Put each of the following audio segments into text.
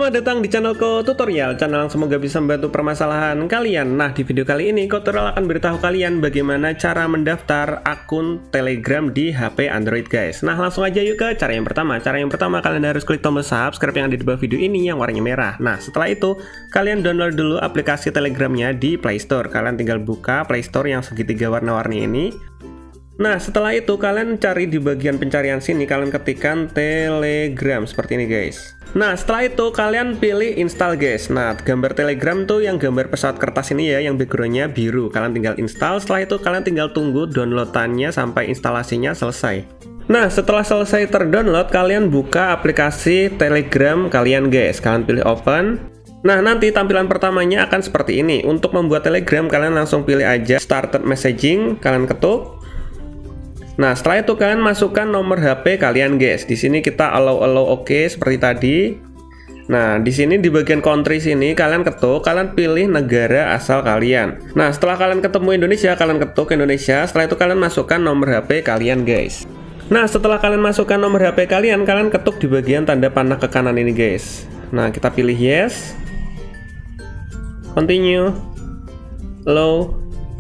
Selamat datang di channelku Tutorial, channel yang semoga bisa membantu permasalahan kalian. Nah, di video kali ini Tutorial akan beritahu kalian bagaimana cara mendaftar akun Telegram di HP Android, guys. Nah, langsung aja yuk ke cara yang pertama. Cara yang pertama, kalian harus klik tombol subscribe yang ada di bawah video ini yang warnanya merah. Nah, setelah itu kalian download dulu aplikasi Telegramnya di Play Store. Kalian tinggal buka Play Store yang segitiga warna-warni ini. Nah, setelah itu kalian cari di bagian pencarian sini, kalian ketikkan Telegram seperti ini, guys. Nah, setelah itu kalian pilih install, guys. Nah, gambar Telegram tuh yang gambar pesawat kertas ini ya, yang backgroundnya biru. Kalian tinggal install, setelah itu kalian tinggal tunggu downloadannya sampai instalasinya selesai. Nah, setelah selesai terdownload, kalian buka aplikasi Telegram kalian, guys. Kalian pilih open. Nah, nanti tampilan pertamanya akan seperti ini. Untuk membuat Telegram, kalian langsung pilih aja started messaging, kalian ketuk. Nah, setelah itu kalian masukkan nomor HP kalian, guys. Di sini kita allow oke seperti tadi. Nah, di sini di bagian country sini kalian ketuk, kalian pilih negara asal kalian. Nah, setelah kalian ketemu Indonesia, kalian ketuk Indonesia. Setelah itu kalian masukkan nomor HP kalian, guys. Nah, setelah kalian masukkan nomor HP kalian ketuk di bagian tanda panah ke kanan ini, guys. Nah, kita pilih yes. Continue. Allow.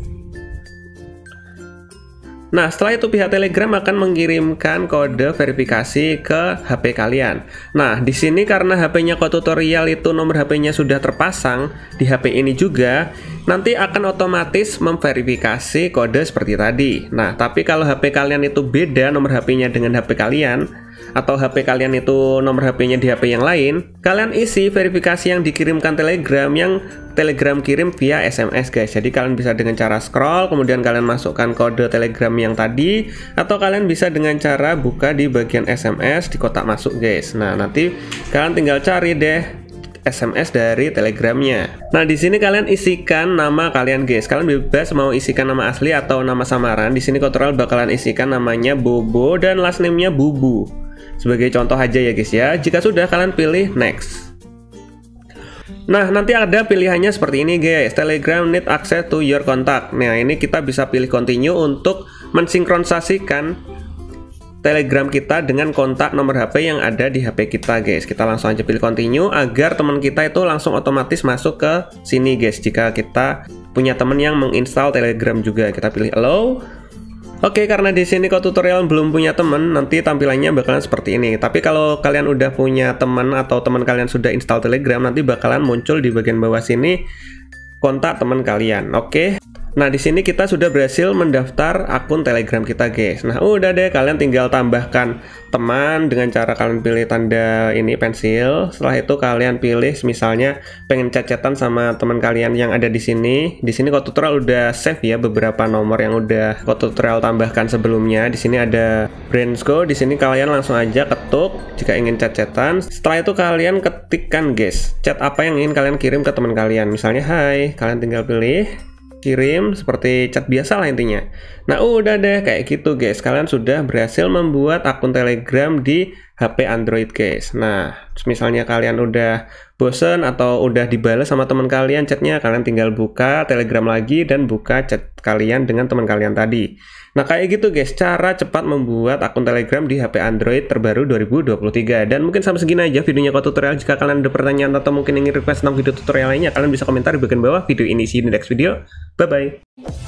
Nah, setelah itu pihak Telegram akan mengirimkan kode verifikasi ke HP kalian. Nah, di sini karena HP-nya Tutorial itu nomor HP-nya sudah terpasang di HP ini juga, nanti akan otomatis memverifikasi kode seperti tadi. Nah, tapi kalau HP kalian itu beda nomor HP-nya dengan HP kalian, atau HP kalian itu nomor HP-nya di HP yang lain, kalian isi verifikasi yang dikirimkan Telegram yang Telegram kirim via SMS, guys. Jadi kalian bisa dengan cara scroll, kemudian kalian masukkan kode Telegram yang tadi, atau kalian bisa dengan cara buka di bagian SMS di kotak masuk, guys. Nah, nanti kalian tinggal cari deh SMS dari Telegramnya. Nah, di sini kalian isikan nama kalian, guys. Kalian bebas mau isikan nama asli atau nama samaran. Di sini Tutorial bakalan isikan namanya Bobo dan last name-nya Bubu. Sebagai contoh aja ya, guys ya. Jika sudah, kalian pilih next. Nah, nanti ada pilihannya seperti ini, guys. Telegram need access to your contact. Nah, ini kita bisa pilih continue untuk mensinkronisasikan Telegram kita dengan kontak nomor HP yang ada di HP kita, guys. Kita langsung aja pilih continue agar teman kita itu langsung otomatis masuk ke sini, guys. Jika kita punya teman yang menginstal Telegram juga, kita pilih allow. Oke, karena di sini Tutorial belum punya teman, nanti tampilannya bakalan seperti ini. Tapi kalau kalian udah punya teman atau teman kalian sudah install Telegram, nanti bakalan muncul di bagian bawah sini kontak teman kalian. Oke. Nah, di sini kita sudah berhasil mendaftar akun Telegram kita, guys. Nah, udah deh, kalian tinggal tambahkan teman dengan cara kalian pilih tanda ini pensil. Setelah itu kalian pilih misalnya pengen chat-chatan sama teman kalian yang ada di sini. Di sini Tutorial udah save ya beberapa nomor yang udah Tutorial tambahkan sebelumnya. Di sini ada Brandsco. Di sini kalian langsung aja ketuk jika ingin chat-chatan. Setelah itu kalian ketikkan, guys, chat apa yang ingin kalian kirim ke teman kalian. Misalnya hai, kalian tinggal pilih kirim seperti chat biasa lah intinya. Nah, udah deh kayak gitu, guys. Kalian sudah berhasil membuat akun Telegram di HP Android, guys. Nah, misalnya kalian udah bosen atau udah dibales sama teman kalian chatnya, kalian tinggal buka Telegram lagi dan buka chat kalian dengan teman kalian tadi. Nah, kayak gitu, guys, cara cepat membuat akun Telegram di HP Android terbaru 2023. Dan mungkin sampai segini aja videonya Tutorial. Jika kalian ada pertanyaan atau mungkin ingin request tentang video tutorial lainnya, kalian bisa komentar di bagian bawah video ini. See you in the next video. Bye-bye.